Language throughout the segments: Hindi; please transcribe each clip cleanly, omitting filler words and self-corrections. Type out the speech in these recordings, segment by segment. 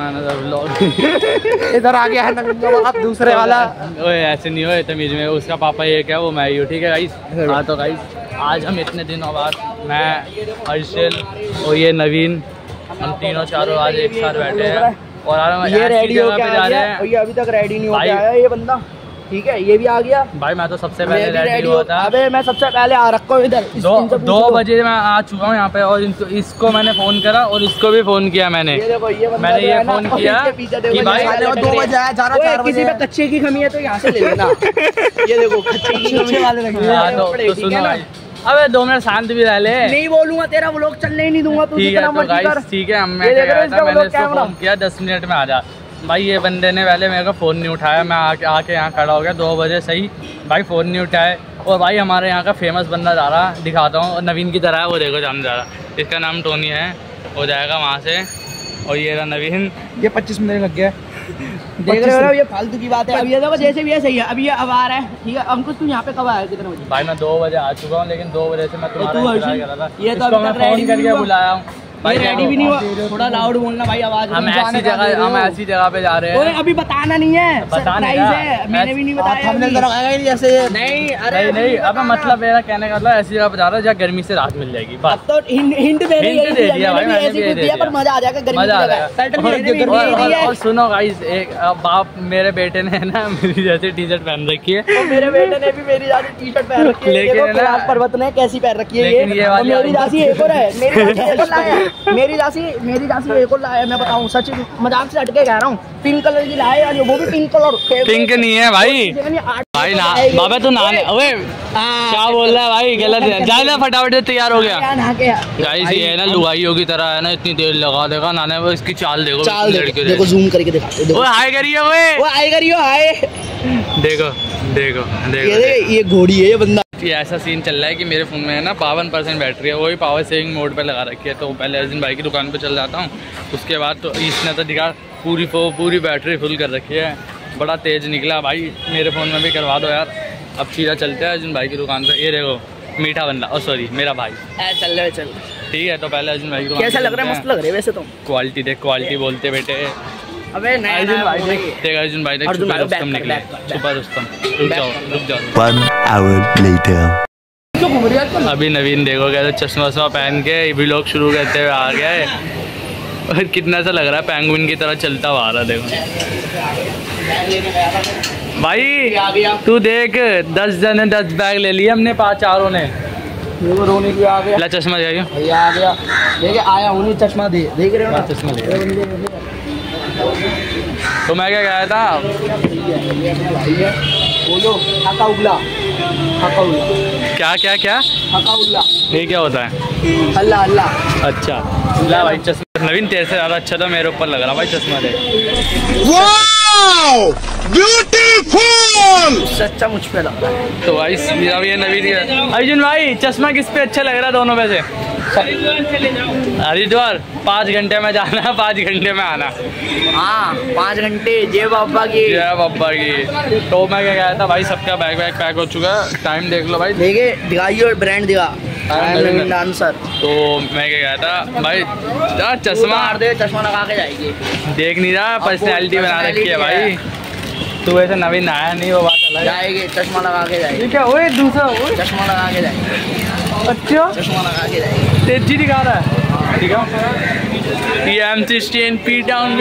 Another vlog. इधर आ गया है नवीन का बाप दूसरे वाला। ओए ऐसे नहीं होए तमीज में, उसका पापा ये क्या वो मैं ही हूँ, ठीक है गाइस। हाँ तो गाइस आज हम इतने दिनों बाद मैं, हर्षल और ये नवीन, हम तीनों चारों आज एक साथ बैठे हैं और आज हम ये रेडी हो पे जा रहे हैं। ये अभी तक रेडी नहीं हो गया है ये बंदा, ठीक है। ये भी आ गया भाई, मैं तो सबसे पहले रेडी हुआ था। अबे मैं सबसे पहले आ रखा हूँ इधर। 2 बजे मैं आ चुका हूँ यहाँ पे और इसको मैंने फोन करा और इसको भी फोन किया मैंने। ये देखो मैंने ये फोन किया कि भाई 2 बजे आया, जा रहा 4 बजे। किसी पे कच्चे की कमी है तो यहाँ से ले लेना। ये देखो कच्चे की कमी वाले तो सुनो भाई, अबे 2 मिनट शांत भी रह ले। नहीं बोलूंगा, तेरा व्लॉग चलने ही नहीं दूंगा। ठीक है तो गाइस ठीक है, मैं क्या कहा था, मैंने इसको फोन किया 10 मिनट में आ जा। भाई ये बंदे ने पहले मेरे को फ़ोन नहीं उठाया, मैं आके यहाँ खड़ा हो गया 2 बजे सही, भाई फ़ोन नहीं उठाए। और भाई हमारे यहाँ का फेमस बंदा जा रहा, दिखाता हूँ, नवीन की तरह है वो, देखो जाने जा रहा, इसका नाम टोनी है, वो जाएगा वहाँ से। और ये रहा नवीन, ये 25 मिनट लग गया। देख रहे हो ये फालतू की बात है। अब ये देखो जैसे भी है सही है। अब ये अब आ रहा है, ठीक है। अंकुश तू यहाँ पे कब आया, कितने बजे? भाई मैं 2 बजे आ चुका हूँ, लेकिन 2 बजे से मैं तुम्हारा इंतजार कर रहा था। ये तो मैं फोन करके बुलाया हूँ भाई, रेडी भी नहीं हुआ। थोड़ा लाउड बोलना भाई, आवाज। हम ऐसी जगह पे जा रहे हैं। अभी बताना नहीं है, सरप्राइज है, मैंने भी नहीं बताया। हमने लगाया ही जैसे नहीं। अरे नहीं, अब मतलब मेरा कहने का मतलब ऐसी जगह पे जा रहा है जहाँ गर्मी से राहत मिल जाएगी। अब तो हिंट दे दिया भाई, मैंने भी दे दिया, पर मजा आ जाएगा गर्मी में। और सुनो गाइस, एक बाप मेरे बेटे ने ना मेरी जैसी टी शर्ट पहन रखी है, और मेरे बेटे ने भी मेरी जैसी टी शर्ट पहन रखी है। लेकिन पर्वत ने कैसी पहन रखी है, मेरी जैसी एक और है, मेरी जासी एक और लाया। मैं बताऊं सच, मजाक से हट के कह रहा हूँ, पिंक कलर की लाया, वो भी पिंक कलर। पिंक नहीं है भाई, भाई ना बाबा तू नहाने, अबे क्या बोल रहा है भाई, गलत है। जा फटाफट से तैयार हो गया। गाइस ये है ना लुगाइयों की तरह है ना, इतनी देर लगा देगा नहाने में। इसकी चाल देखो, देखो जूम करके दिखाते। हाय करियो, वो हाय करियो, हाय। देखो देखो देखो, ये घोड़ी है ये बंदा। ये ऐसा सीन चल रहा है कि मेरे फ़ोन में है ना 52% बैटरी है, वही पावर सेविंग मोड पे लगा रखी है। तो पहले अर्जुन भाई की दुकान पे चल जाता हूँ, उसके बाद तो इसने तो दिखा पूरी बैटरी फुल कर रखी है, बड़ा तेज़ निकला भाई। मेरे फ़ोन में भी करवा दो यार। अब सीधा चलते हैं अर्जुन भाई की दुकान पे। ये देखो मीठा बंदा, ओ सॉरी मेरा भाई। चल ठीक है, तो पहले अर्जुन भाई की दुकान। कैसा लग रहा है? मस्त लग रहा है वैसे तो। क्वालिटी देख, क्वालिटी बोलते बेटे। अबे अर्जुन भाई देख, अर्जुन भाई देख, सुपर रुस्तम निकले, सुपर रुस्तम। रुक जाओ 1 hour later। अभी नवीन देखो कैसे चश्मा वश्मा पहन के व्लॉग शुरू करते हुए आ गया है, और कितना सा लग रहा है पेंगुइन की तरह चलता हुआ आ रहा है। देखो भाई तू देख, 10 जने 10 बैग ले लिए हमने, 5 चारों ने। रोने की आ गया। ला चश्मा दे आ गया, देखे आया हूँ चश्मा दे, देख रहे हो चश्मा ले। तो मैं क्या कह रहा था, बोलो हकाउल्ला। क्या क्या क्या हकाउल्ला, ये क्या होता है? अल्लाह अल्लाह। अच्छा ला भाई चश्मा। नवीन तेरे से ज़्यादा अच्छा तो मेरे ऊपर लग रहा भाई चश्मा दे। वाओ ब्यूटीफुल, सच्चा मुझ पे लग रहा है। तो भाई ये नवीन अर्जुन भाई चश्मा किस पे अच्छा लग रहा है दोनों में से? हरिद्वार 5 घंटे में जाना है, 5 घंटे में आना। हाँ 5 घंटे, जय बाबा की, जय बाबा की। तो मैं क्या कह रहा था भाई, सबका बैग पैक हो चुका है, टाइम देख लो भाई। देखे दिखाइए, ब्रांड दिखा डांसर। तो मैं क्या कह रहा था भाई, चश्मा चश्मा लगा के जाएगी। देख नहीं रहा, पर्सनैलिटी बना रखी है भाई। तू ऐसे नवीन आया नहीं, वो बात अलग जाएगी, चश्मा लगा के जाएगी। क्या ओए दूसरा चश्मा लगा के जाएगी। अच्छा चश्मा लगा के जाएगी, तेजी दिखा रहा है। ठीक है, M16 P down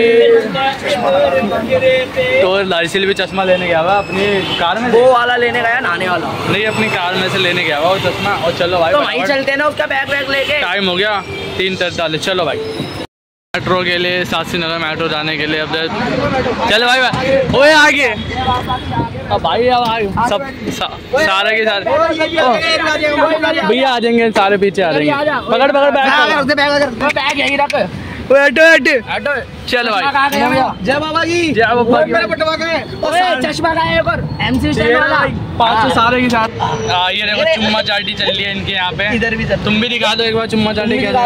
तो लाइसेंस भी चश्मा लेने गया हुआ अपनी कार में, वो वाला लेने गया, नहाने वाला नहीं, अपनी कार में से लेने गया हुआ वो चश्मा। और चलो भाई, तो वहीं चलते ना, उसका बैग लेके। टाइम हो गया 3:43, चलो भाई मेट्रो के लिए, शास्त्री नगर मेट्रो जाने के लिए। अब चल भाई, ओए आगे अब भाई, अब आगे सब सारे के सारे भैया आ जाएंगे, सारे पीछे आ जाएंगे। पकड़ बैग यहीं रख। हटो चल भाई। जय बाबा की, जय बाबा की। चश्मा का एक और M16 वाला 500 सारे के साथ। ये देखो चुम्मा चाटी चल रही है इनके यहाँ पे। इधर भी तुम भी दिखा दो एक बार चुम्मा चाटी क्या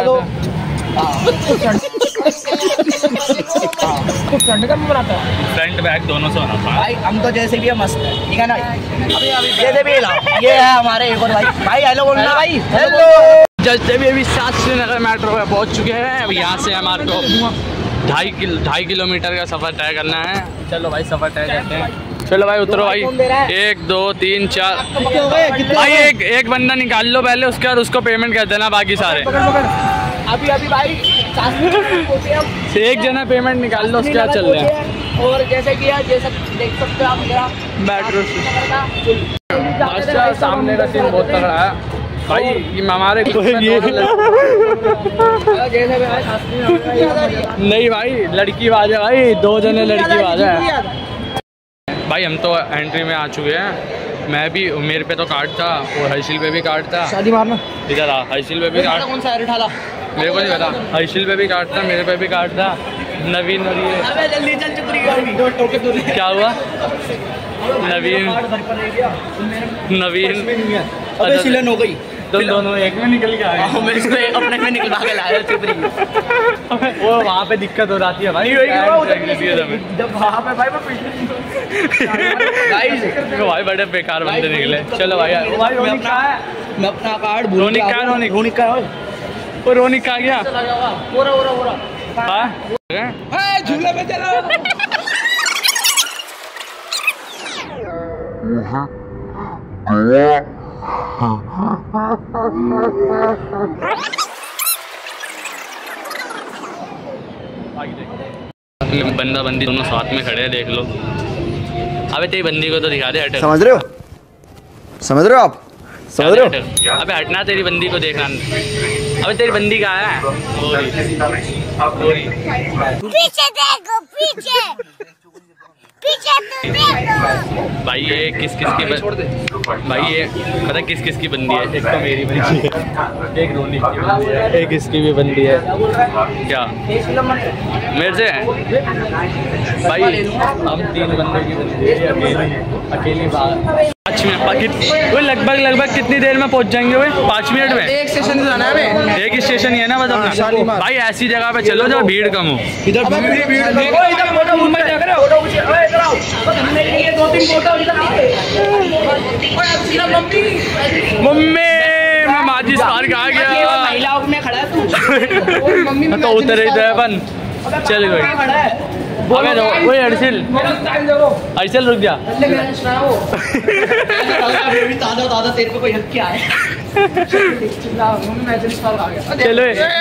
फ्रंट बैक दोनों से होना भाई। हम तो जैसे भी है मस्त है, ठीक है ना। जैसे भी ये है हमारे एक और भाई हेलो बोलना भाई, हेलो। जैसे भी अभी शास्त्री नगर मेट्रो पे पहुंच चुके हैं। अब यहाँ से हमारे को 2.5 किलोमीटर का सफ़र तय करना है। चलो भाई सफ़र तय करते हैं। चलो भाई उतरो भाई। 1 2 3 4 भाई एक बंदा निकाल लो पहले, उसके बाद उसको पेमेंट कर देना बाकी सारे। अभी भाई एक जना पेमेंट निकाल लो, उसके बाद चल रहे हैं। और जैसे कि देख सकते हो आप मेरा मेट्रो सामने का सीन बहुत तगड़ा है भाई। हमारे नहीं भाई लड़की बाज है भाई, 2 जने लड़की बाज है भाई। हम तो एंट्री में आ चुके हैं। मैं भी, मेरे पे तो कार्ड था और हर्षिल पे भी कार्ड था। शादी मारना इधर आ, हर्षिल पे भी कार्ड। कौन सा उठाला मेरे को नहीं पता। हर्षिल पे भी कार्ड था, मेरे पे भी कार्ड था। नवीन और ये जल्दी चल चुप रही क्या हुआ? नवीन अबे सिलन हो गई। दोनों एक में निकल के आ गए। मैं इसको अपने में निकलवा के लाया चुप रही। वो वहाँ पे दिक्कत हो जाती है भाई। जब वहाँ पे भाई भाई बड़े बेकार बंदे निकले। चलो भाई मैं अपना कार्ड रोनिक का वो रोनिक का गया झूले में चलो। बंदा बंदी दोनों साथ में खड़े हैं, देख लो। अबे तेरी बंदी को तो दिखा दे। हट, समझ रहे हो आप? समझ रहे हो? अबे हटना, तेरी बंदी को देखना। अबे तेरी बंदी कहाँ है? पीछे देखो, पीछे पीछे तो देखो। भाई ये किस की भाई ये पता किस की बंदी है? एक तो मेरी बंदी है, एक रोनिक की बंदी है, एक इसकी भी बंदी है। क्या मेरे से है? भाई हम 3 बंदे की बंदी है, अकेली बात। 5 मिनट वो लगभग कितनी देर में पहुंच जाएंगे? वो 5 मिनट में। एक स्टेशन से जाना है हमें। एक स्टेशन ही है ना बस अपना। भाई ऐसी जगह पे चलो जहाँ भीड़ कम हो। इधर मम्मी मैं माजिद पार्क आ गया। महिलाओं में खड़ा है तू। तो उतर ही अपन चल गई। अबे वो हर्षिल रुक जा। दादा तेरे को कोई हक क्या है? चलो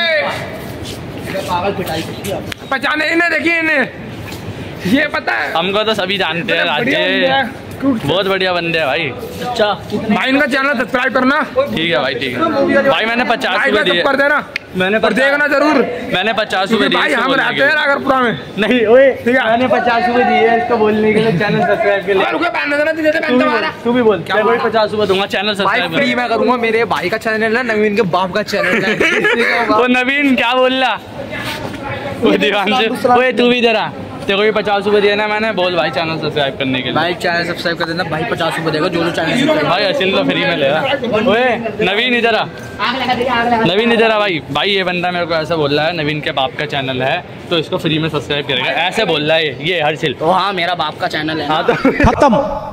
पागल पिटाई पहचाने ही नहीं, देखिए इन्हें ये पता है। हमको तो सभी जानते हैं राज्य, बहुत बढ़िया बंदे हैं भाई। अच्छा भाई इनका चैनल सब्सक्राइब करना। ठीक है भाई, ठीक है भाई। मैंने 50 रुपए दिए कर देना, मैंने देखना जरूर। मैंने 50 रुपए दिए। भाई हम रहते हैं नागरपुरा में। नहीं ओए ठीक है, मैंने 50 रुपए दिए इसको बोलने के लिए, चैनल सब्सक्राइब के लिए। तू भी बोल क्या? 50 रुपए दूंगा, चैनल सब्सक्राइब फ्री में करूंगा। मेरे भाई का चैनल है, नवीन के बाप का चैनल है। वो नवीन क्या बोल रहा? वो दीवान से ओए तू भी इधर आ। तेरे को भी 50 रुपए दिया ना मैंने, बोल भाई चैनल सब्सक्राइब करने के लिए। भाई चैनल सब्सक्राइब कर देना भाई। 50 रुपए देगा जो चैनल भाई। असिल तो फ्री में लेगा। ओए नवीन इधर आ, नवीन इधर आ भाई। भाई ये बंदा मेरे को ऐसा बोल रहा है, नवीन के बाप का चैनल है तो इसको फ्री में सब्सक्राइब करेगा, ऐसे बोल रहा है ये हर्षिल। तो हाँ मेरा बाप का चैनल है। हाँ तो खत्म,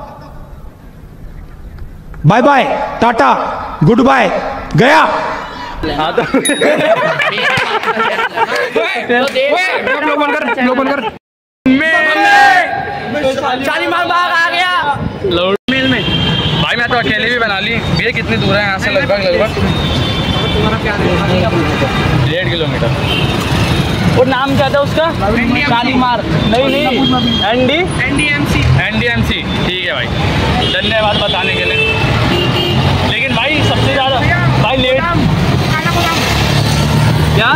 bye bye, tata, good bye, गया। हाँ तो शालीमार बाग आ गया लोड मिल में। भाई मैं तो अकेले भी बना ली। ये कितनी दूर है यहाँ से? लगभग 1.5 किलोमीटर। और नाम क्या था उसका? शालीमार नहीं NDMC। ठीक है भाई, धन्यवाद बताने के लिए। लेकिन भाई सबसे ज़्यादा भाई लेट क्या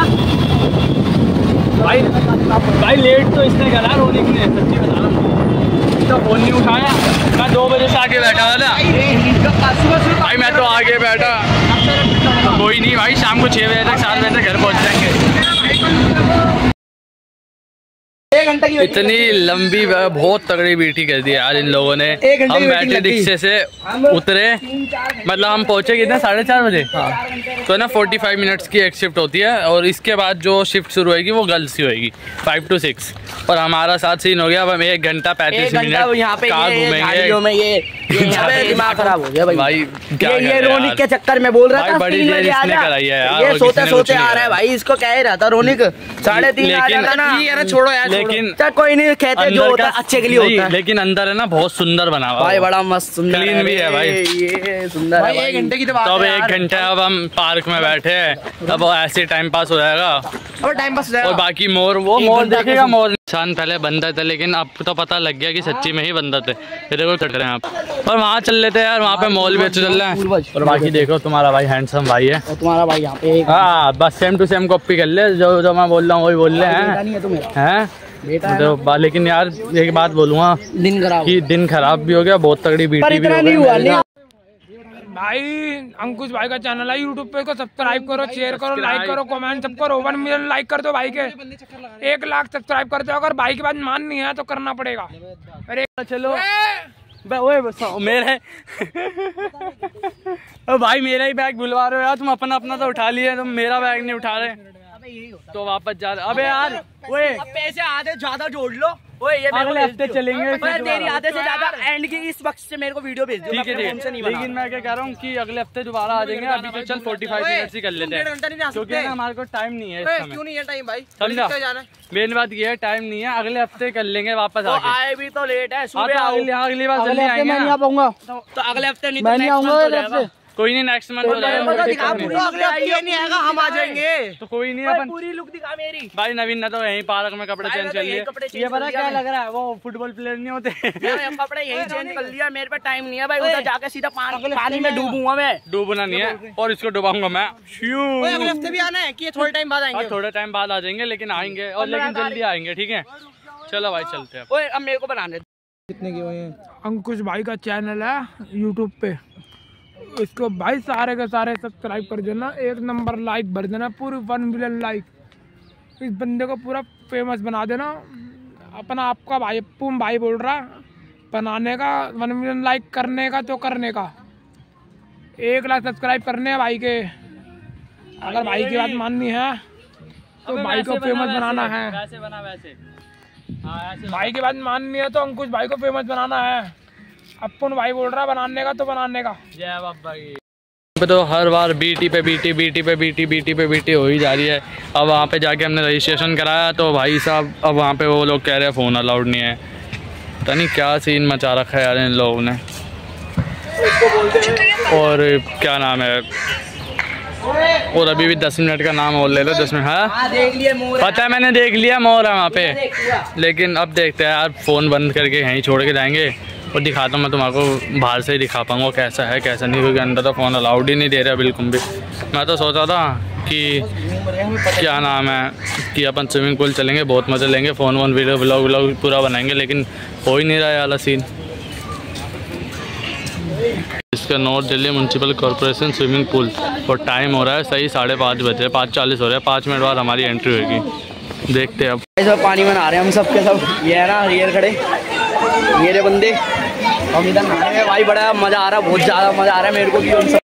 भाई लेट तो इसने करा, रोनिक ने। सच्ची बता रहा हूँ, इसका फ़ोन नहीं उठाया। मैं 2 बजे से आके बैठा था ना भाई। मैं तो आगे बैठा, कोई नहीं भाई। शाम को 6 बजे तक 7 बजे तक घर पहुँच जाएंगे। 1 घंटे की इतनी लंबी बहुत तगड़ी बीटी कर दी यार इन लोगों ने। हम बैटरी रिक्शे से उतरे, मतलब हम पहुंचे कितने 4:30 बजे। तो ना 45 मिनट्स की एक शिफ्ट होती है और इसके बाद जो शिफ्ट शुरू होगी वो गर्ल्स की होगी 5 to 6। और हमारा साथ सीन हो गया। अब हम 1 घंटा 35 मिनट यहाँ पे घूमेंगे। दिमाग खराब हो गया भाई। ये रोनिक के चक्कर में बोल रहा था बड़ी देर इसने कराई है यार। ये सोते सोते आ रहा है भाई, इसको कह ही रहा था रोनिक 3:30 आ जाता ना। छोड़ो यार, लेकिन कोई नहीं, कहते जो होता है अच्छे के लिए होता है। लेकिन अंदर है ना बहुत सुंदर बना हुआ भाई, बड़ा मस्त सुंदर क्लीन भी है भाई। ये सुंदर है। 1 घंटे की तो बात है। तो अब है 1 घंटे अब हम पार्क में बैठे हैं, अब ऐसे टाइम पास हो जाएगा और टाइम पास हो जाएगा। और बाकी मोर देखेगा। मोर इंसान पहले बंदर थे, लेकिन अब तो पता लग गया कि सच्ची में ही बंदर थे। ये देखो चढ़ रहे हैं आप। और वहाँ चल लेते हैं यार, वहाँ पे मॉल भी अच्छे चल रहे हैं। और बाकी देखो तुम्हारा भाई हैंडसम भाई है, और तुम्हारा भाई यहाँ पे। हाँ बस सेम टू सेम कॉपी कर ले, जो मैं बोल रहा हूँ वही बोल रहे हैं। तो लेकिन यार एक बात बोलूँगा, दिन खराब भी हो गया, बहुत तगड़ी बीटी भी हो गई भाई। अंकुश भाई का चैनल है यूट्यूब पे, को सब्सक्राइब करो, शेयर करो, लाइक करो, कमेंट सब करो। 1 मिलियन लाइक कर दो भाई के, 1 लाख सब्सक्राइब कर दो। अगर भाई की बात माननी है तो करना पड़ेगा। अरे चलो मेरे भाई मेरा ही बैग भुलवा रहे हो यार तुम। अपना तो उठा लिए, तुम मेरा बैग नहीं उठा रहे तो वापस जा रहे। अबे यार अब पैसे आधे ज्यादा जोड़ लो। ये अगले हफ्ते चलेंगे। तेरी आधे से ज्यादा एंड की इस वक्त से मेरे को वीडियो भेज दो। ठीक है, लेकिन मैं क्या कह रहा हूँ कि अगले हफ्ते दोबारा आ जाएंगे। अभी तो चल 45 मिनट ही कर लेते हैं, क्योंकि ना हमारे को टाइम नहीं है इस समय। क्यों नहीं है टाइम भाई? समझा, मेन बात ये है टाइम नहीं है। अगले हफ्ते कर लेंगे वापस। आए भी तो लेट है, अगली बार जल्दी आएंगे। मैं नहीं आ पाऊंगा तो अगले हफ्ते नहीं, मैं नहीं आऊंगा। कोई नहीं, नेक्स्ट मंथ हो जाएगा। हम आ जाएंगे तो कोई नहीं, अपन पूरी लुक दिखा मेरी। भाई नवीन ने तो यहीं पार्क में कपड़े चेंज कर लिए। ये पता क्या लग रहा है, वो फुटबॉल प्लेयर नहीं होते। कपड़े यहीं चेंज कर लिया, मेरे पे टाइम नहीं है भाई। उधर जाके सीधा पानी में डूबूंगा मैं। डूबना नहीं है, और इसको डुबाऊंगा मैं। अगले हफ्ते भी आना है कि थोड़े टाइम बाद आएंगे? थोड़े टाइम बाद आ जाएंगे, लेकिन आएंगे और लेकिन जल्दी आएंगे। ठीक है, चलो भाई चलते हैं। अब मेरे को बनाने कितने के हुए हैं। अंकुश भाई का चैनल है यूट्यूब पे, इसको भाई सारे के सारे सब्सक्राइब कर देना, 1 नंबर लाइक भर देना, पूरी 1 मिलियन लाइक। इस बंदे को पूरा फेमस बना देना। अपना आपका भाई अप्पू भाई बोल रहा बनाने का, 1 मिलियन लाइक करने का, तो करने का 1 लाख सब्सक्राइब करने हैं भाई के। अगर भाई की बात माननी है तो भाई को फेमस बनाना है। भाई की बात माननी है तो अंकुश भाई को फेमस बनाना है। अपन भाई बोल रहा बनाने का तो बनाने का। जय बाबा की। तो हर बार बीटी पे बीटी हो ही जा रही है। अब वहाँ पे जाके हमने रजिस्ट्रेशन कराया तो भाई साहब अब वहाँ पे वो लोग कह रहे हैं फ़ोन अलाउड नहीं है। पता नहीं क्या सीन मचा रखा है यार इन लोगों ने। और क्या नाम है, और अभी भी 10 मिनट का नाम और ले लो। 10 मिनट, हाँ देख लिया मोर, पता है मैंने देख लिया मोर है वहाँ पे। लेकिन अब देखते हैं यार, फ़ोन बंद करके यहीं छोड़ के जाएंगे और दिखाता हूँ मैं तुम्हारे बाहर से ही दिखा पाऊँगा कैसा है कैसा नहीं, क्योंकि अंदर तो फ़ोन अलाउड ही नहीं दे रहा बिल्कुल भी। मैं तो सोचा था कि क्या नाम है कि अपन स्विमिंग पूल चलेंगे, बहुत मज़े लेंगे, फ़ोन वोन वीडियो व्लॉग पूरा बनाएंगे, लेकिन हो ही नहीं रहा है वाला सीन। इसका north Delhi municipal corporation swimming pool और टाइम हो रहा है सही 5:30 बजे, 5:40 हो रहा है। 5 मिनट बाद हमारी एंट्री होगी। देखते हैं अब। सब पानी में नहा रहे हैं हम सब के सब। ये है ना रियर खड़े, ये रे बंदे हम इधर नहा रहे हैं भाई। बड़ा मज़ा आ रहा है, बहुत ज़्यादा मज़ा आ रहा है मेरे को भी। उन सब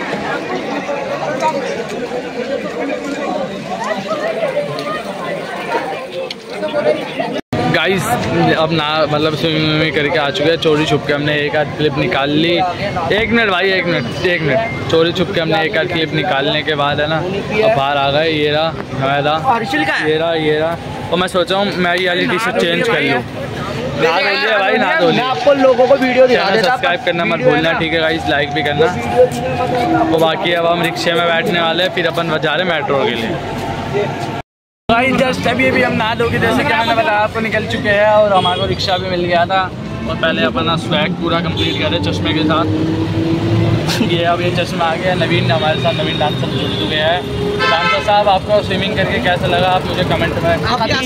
गाइस अब ना मतलब स्विमिंग करके आ चुके हैं। चोरी छुप के हमने 1 आध क्लिप निकाल ली। 1 मिनट भाई, 1 मिनट। चोरी छुप के हमने 1 आध क्लिप निकालने के बाद है ना अब बाहर आ गए। ये रहा हमारा, ये रहा। और मैं सोचा हूँ मैं ये वाली टी शर्ट चेंज कर लूँ। नहा धो लिया भाई, नहा धो लिया। आपको लोगों को वीडियो दिखा देता। सब्सक्राइब करना मत भूलना, ठीक है गाइस, लाइक भी करना। वो बाकी अब हम रिक्शे में बैठने वाले हैं, फिर अपन जा रहे हैं मेट्रो के लिए। भाई जस्ट अभी हम नहा धो के जैसे कि मैंने बताया आपको निकल चुके हैं और हमारे को रिक्शा भी मिल गया था। और पहले अपना स्वैग पूरा कंप्लीट कर रहे चश्मे के साथ। ये अब ये चश्मा आ गया। नवीन हमारे साथ, नवीन डांसर जुड़ चुके हैं। डांसर साहब आपको स्विमिंग करके कैसा लगा आप मुझे कमेंट में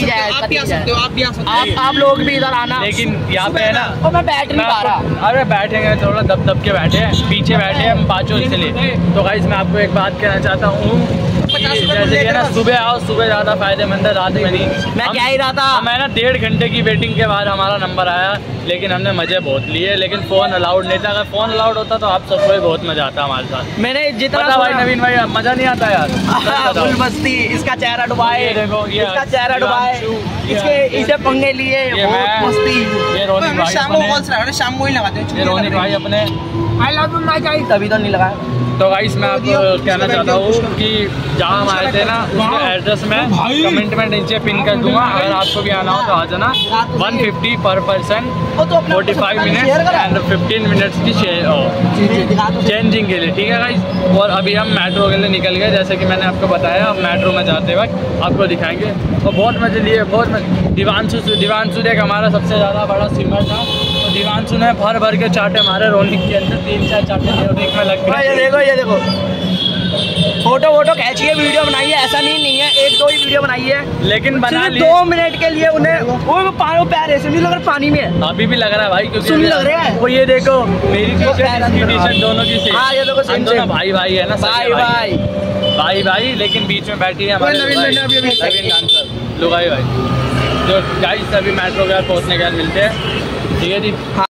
आप लोग भी इधर आना। लेकिन यहाँ पे है ना मैं बैठ नहीं पा रहा। अरे बैठेंगे थोड़ा दब के बैठे हैं, पीछे बैठे हैं हम 5 इसलिए। तो गाइस मैं आपको एक बात कहना चाहता हूँ सुबह आओ, सुबह ज़्यादा फायदेमंद है, रात में नहीं। मैं क्या ही रहा था, मैंने 1.5 घंटे की वेटिंग के बाद हमारा नंबर आया, लेकिन हमने मजे बहुत लिए, लेकिन फ़ोन अलाउड नहीं था। अगर फ़ोन अलाउड होता तो आप सबको बहुत मजा आता हमारे साथ। मैंने जितना भाई नवीन भाई मजा नहीं आता यार। फुल मस्ती, इसका चेहरा डुबाए, देखो ये इसका चेहरा डुबाए, इसे पंगे लिए, बहुत मस्ती। ये रोनिक भाई शाम को ही लगाते हैं, ये रोनिक भाई अपने I love you my guys. तभी तो नहीं लगाया। तो गाइस मैं आपको कहना चाहता हूँ कि जहाँ हम आए थे ना, उसके एड्रेस में कमेंट में नीचे पिन कर दूंगा। अगर आपको भी आना हो तो आ जाना। 150 पर पर्सन, 45 मिनट एंड 15 मिनट्स की चेंजिंग के लिए, ठीक है गाइस। और अभी हम मेट्रो के लिए निकल गए, जैसे कि मैंने आपको बताया। अब मेट्रो में जाते वक्त आपको दिखाएंगे, और बहुत मजे लिए, बहुत मजे। दिवांशु देख हमारा सबसे ज़्यादा बड़ा स्विमर था, तो दिवांशु ने भर के चाटे मारे रोनिक के अंदर, 3-4 चाटे रोनिक में लग गए। ये देखो फोटो खींचिए, वीडियो बनाइए, ऐसा नहीं है 1-2 ही वीडियो बनाई है, लेकिन बना 2 मिनट के लिए उन्हें वो पैर ऐसे नहीं लग रहा, पानी में है। अभी भी लग रहा है भाई, क्योंकि सुन लग रहा है। वो ये देखो मेरी टी-शर्ट दोनों की सेम। हाँ ये देखो हम दोनों भाई है ना, भाई, लेकिन बीच में बैठी है हमारे नवीन डांसर लुगाई भाई। जो गाइस अभी मेट्रो के पहुँचने के बाद मिलते हैं, ठीक है जी।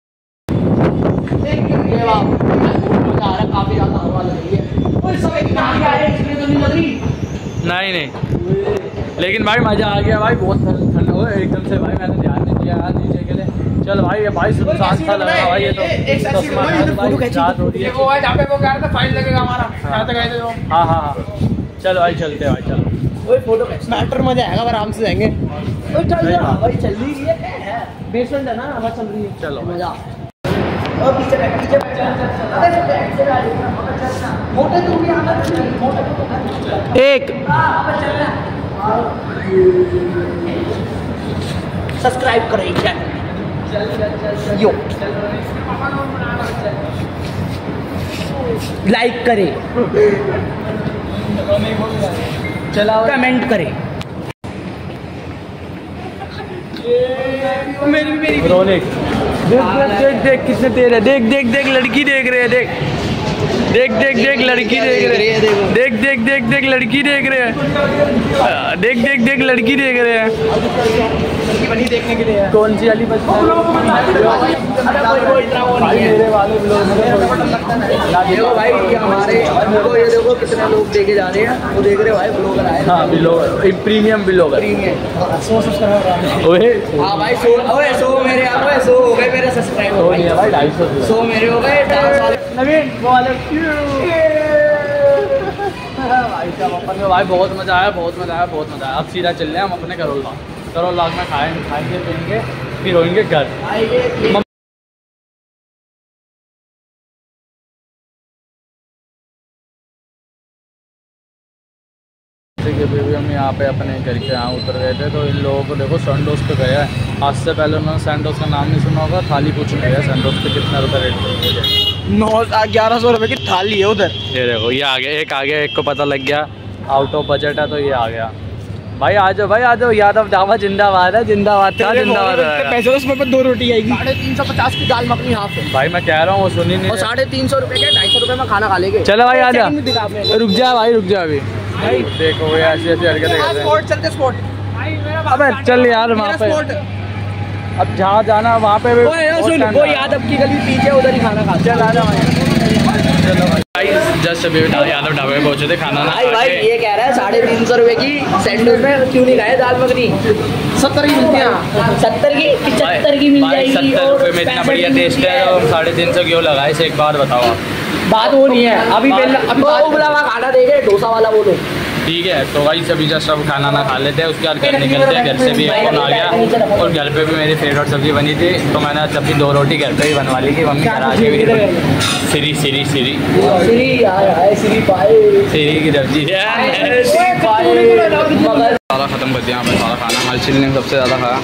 नहीं, लेकिन भाई मजा आ गया भाई, बहुत ठंड हो एकदम से भाई, मैंने ध्यान नहीं दिया यार नीचे के लिए। चल भाई ये भाई सुनसान सा लगा भाई, ये तो रात हो रही है। फाइन लगेगा हमारा। हाँ चल भाई, चलते भाई, चलो फोटो मैटर मजा आएगा, आराम से जाएंगे। भाई चल रही है, बेसमेंट है ना, हवा चल रही है, चलो मजा। पीछे बैठ एक सब्सक्राइब करें चैनल यो, लाइक करें, चलाओ, कमेंट करें। मेरी रोनिक देख कितने तेज है, देख लड़की देख रहे हैं, देख लड़की देख रहे हैं, देख लड़की देख रहे हैं, देख लड़की देख रहे हैं। देखने के लिए कौन सी वाली बस मेरे वाले भाई, हमारे ये देखो कितने लोग देखे जा रहे हैं, वो देख रहे भाई, ब्लॉगर आए। हाँ ब्लॉगर, प्रीमियम ब्लॉगर। हाँ भाई 100 मेरे हो गए, मेरे सब्सक्राइबर भाई 100 मेरे हो गए। नवीन भाई बहुत मजा आया। अब सीधा चल रहे हैं हम अपने करोल बाग में, खाएंगे पियेंगे, फिर होंगे घर। अभी हम यहाँ पे अपने घर के यहाँ उतर गए थे, तो इन लोगों को देखो सैंडोज पे गया है। आज से पहले उन्होंने सैंडोज का नाम नहीं सुना होगा, थाली पूछने गया सैंडोज पे कितना रुपये रेट है। 1100 रुपये की थाली है उधर। ये देखो ये आ गया, एक को पता लग गया आउट ऑफ बजट है, तो ये आ गया। भाई आ जाओ, यादव ढाबा जिंदाबाद है, जिंदाबाद पैसे उसमें 2 रोटी आएगी। 350 की दाल मखनी हाफ है भाई, मैं कह रहा हूँ वो सुनी नहीं। 350 रुपये के 250 रुपये में खाना खा लेंगे। चलो भाई आ जा, रुक जा अभी देखो ऐसी हरकतें कर रहे हैं। अबे चल यार वहाँ पे, अब जहाँ जाना वहाँ पे वो यादव की गली पीछे, उधर ही खाना खा। चल आ जा भाई। चलो भाई जस्ट अभी यादव ढाबे में पहुँचे थे खाना। भाई ये कह रहा है 350 रुपये की सैंडविच में क्यों नहीं खाए दाल मखनी? 70 की मिलती है, 70 की 75 की मिल जाएगी। 70 रुपये में इतना बढ़िया टेस्ट है, और 350 क्यों लगाए इसे एक बार बताओ आप। बात वो नहीं है, अभी उबला हुआ खाना देंगे, डोसा वाला बोलो। ठीक है, तो भाई सभी जस्ट अब खाना ना खा लेते हैं, उसके बाद घर निकलते हैं। घर से भी एक फोन आ गया, और घर पे भी मेरी फेवरेट सब्जी बनी थी, तो मैंने सब्जी 2 रोटी घर पे ही बनवा ली थी। मम्मी करा के भी सीरी की सब्जी सारा खत्म कर दिया, सारा खाना हलचल ने सबसे ज़्यादा खाया।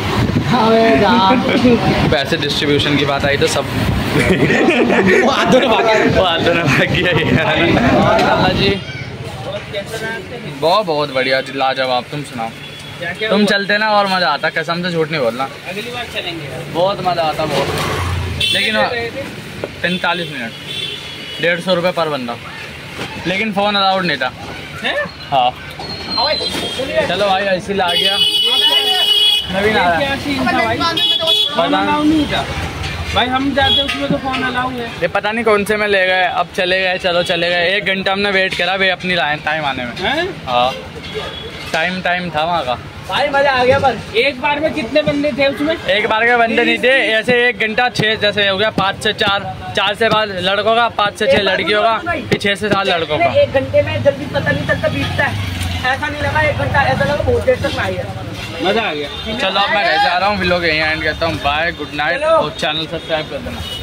पैसे डिस्ट्रीब्यूशन की बात आई तो सब हाथों ने भाग गया जी। बहुत बढ़िया, लाजवाब। तुम सुनाओ, तुम चलते ना और मज़ा आता, कसम से झूठ नहीं बोलना। अगली बार चलेंगे, बहुत मज़ा आता बहुत। लेकिन 45 मिनट 150 रुपये पर बंदा, लेकिन फ़ोन अलाउड नहीं था। हाँ चलो भाई ऐसी ला गया नवीन आ रहा है भाई हम जाते उसमें तो फोन अलाउ है। ये पता नहीं कौन से में ले गए, अब चले गए, चलो चले गए। 1 घंटा हमने वेट करा भाई अपनी टाइम आने में। हाँ टाइम था वहाँ का भाई, मजा आ गया। पर एक बार में कितने बंदे थे उसमें? एक बार के बंदे नहीं थे, ऐसे 1 घंटा 6 जैसे हो गया, 5 से 4 से 5 लड़कों का, 5 से 6 लड़कियों का, फिर 6 से 7 लड़कों का। 1 घंटे में जल्दी पता नहीं चलता बीतता है, ऐसा नहीं लगा 1 घंटा, ऐसा लगा बहुत देर तक आई है। मजा आ गया। चलो अब मैं घर जा रहा हूँ, व्लॉग यहीं एंड करता हूँ। बाय, गुड नाइट और चैनल सब्सक्राइब कर देना।